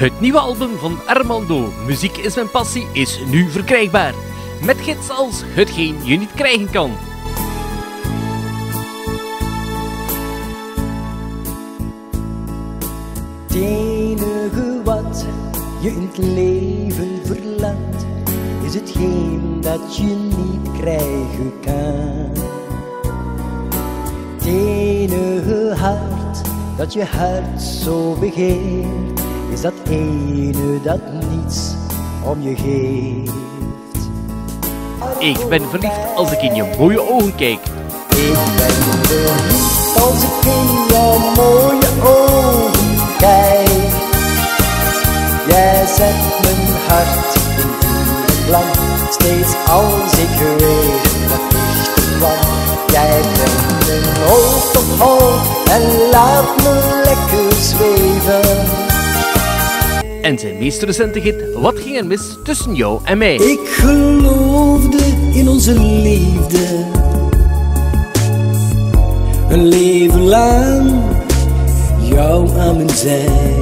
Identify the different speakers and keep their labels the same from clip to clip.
Speaker 1: Het nieuwe album van Armando, Muziek is mijn passie, is nu verkrijgbaar. Met hits als Hetgeen je niet krijgen kan.
Speaker 2: Het enige wat je in het leven verlangt, is hetgeen dat je niet krijgen kan. Het enige hart dat je hart zo begeert, is dat ene dat niets om je geeft.
Speaker 1: Ik ben verliefd als ik in je mooie ogen kijk.
Speaker 2: Ik ben verliefd als ik in jouw mooie ogen kijk. Jij zet mijn hart in vuur en vlam, steeds als ik weer wat dichter kwam. Jij brengt mijn hoofd op hoog en laat me lekker zweven.
Speaker 1: En zijn meest recente hit, Wat ging er mis tussen jou en mij?
Speaker 2: Ik geloofde in onze liefde, een leven lang jou aan mijn zij.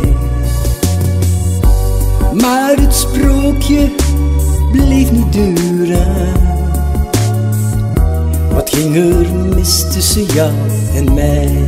Speaker 2: Maar het sprookje bleef niet duren. Wat ging er mis tussen jou en mij?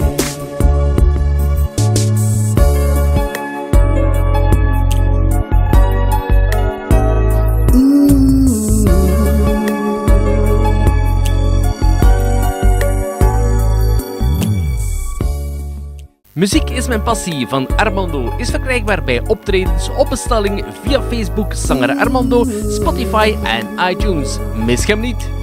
Speaker 1: Muziek is mijn passie van Armando is verkrijgbaar bij optredens op bestelling via Facebook, zanger Armando, Spotify en iTunes. Mis hem niet!